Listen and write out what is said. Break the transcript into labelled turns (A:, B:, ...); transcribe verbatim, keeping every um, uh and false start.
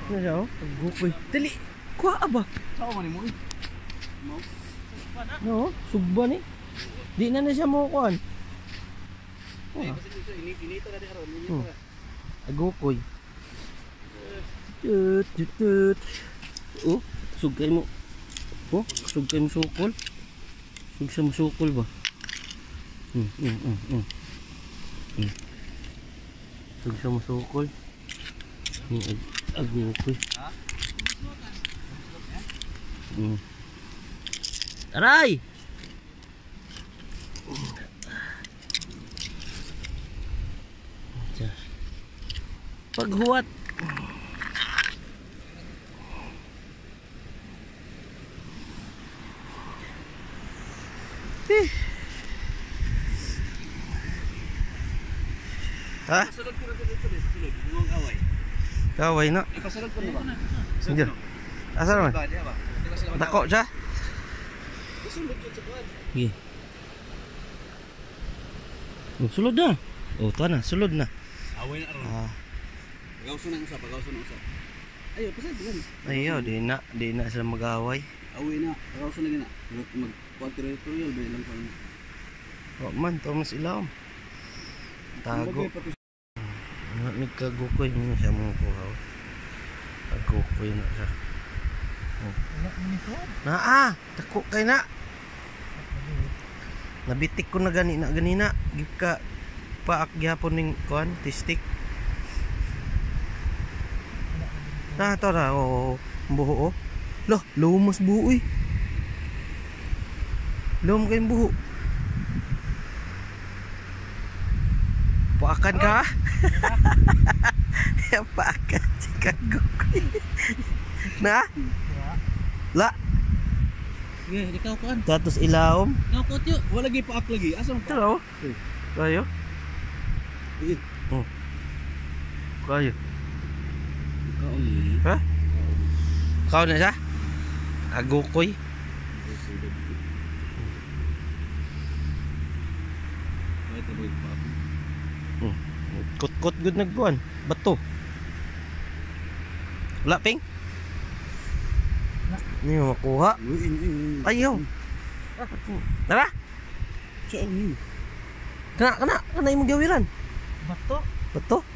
A: Ano siya oh? Gukoy. Dali. Kuha ba?
B: Saan man mo?
A: No, sugba ni. Di na na siya mo kuan.
B: Ay, kasi dito inito na di aron.
A: Hmm. Gukoy. Tut tut tut. Oh, sugay mo. Oh, sugay mo sukol. Sug sa sukol ba? Hmm, hmm, hmm, hmm. Hmm. Sug sa sukol. Hmm, agukoy. Hmm. Aray! Paghuwat. Eh. Ha?
B: Pasulod ko na dito dito, sulod. Ngong away.
A: Kaway na.
B: Ipasulod ko ba?
A: Hindi. Asa naman?
B: Ba dia ba?
A: Dako siya.
B: Sulod ko sa kuan.
A: Sige. Oh, sulod na. Oh, tuwa na, sulod na.
B: Away na aron.
A: Ah.
B: Pagawso na usap, pagawso na usap. Ayo, pasad diyan.
A: Ayo, di na, di na sila mag-away.
B: Away na, pagawso na gina. Mag mag territorial ba ilang kuan.
A: Oh, man, to mas ilaw. Tago. Nagkagukoy mo siya mo kuha. Agukoy na siya. Oh. Na ah, tako kay na. Nabitik ko na gani na ganina. Gib ka paak gyapon ning kuan, tistik. Na to ra oh, buho oh. Loh, lumos buho eh. Lum kay buho. Paakan ka? Ya paakan si kagukoy. Na? La.
B: Ge, ikaw kuan.
A: Datos ilawom.
B: Ikaw ko tiyo, wala lagi paak lagi. Asa mo?
A: Taro. Kayo?
B: Eh,
A: Oh. Kayo.
B: ikaw ni.
A: Ha? Kau na siya? Agukoy.
B: Ay, tuloy pa.
A: Hmm. Kot-kot good nagkuan. Bato. Wala ping? Ni mo makuha. Ayaw. Tara.
B: Saan ni?
A: Kana kana kana imong gawiran.
B: Bato.
A: Bato.